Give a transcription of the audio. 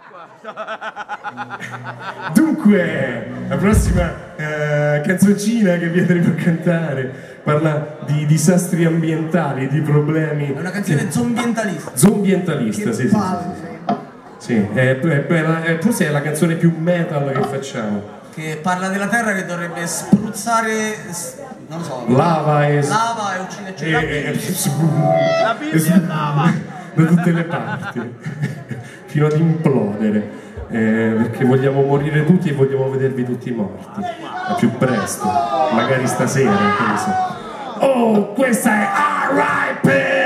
Dunque, la prossima canzoncina che Pietro può cantare parla di disastri ambientali, di problemi. È una canzone zombientalista. Zombientalista, sì, sì. Sì, forse è la canzone più metal che facciamo. Che parla della terra che dovrebbe spruzzare, non lo so, lava e uccidere la Bibbia è lava da tutte le parti fino ad implodere, perché vogliamo morire tutti e vogliamo vedervi tutti morti al più presto, magari stasera, che ne so. Oh, questa è R.I.P.